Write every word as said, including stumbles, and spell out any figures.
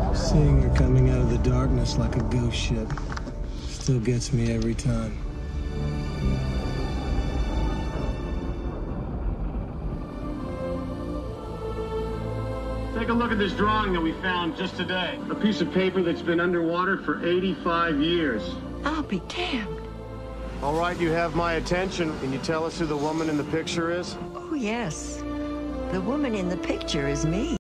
Seeing her coming out of the darkness like a ghost ship still gets me every time. Take a look at this drawing that we found just today. A piece of paper that's been underwater for eighty-five years. I'll be damned. All right, you have my attention. Can you tell us who the woman in the picture is? Oh, yes. The woman in the picture is me.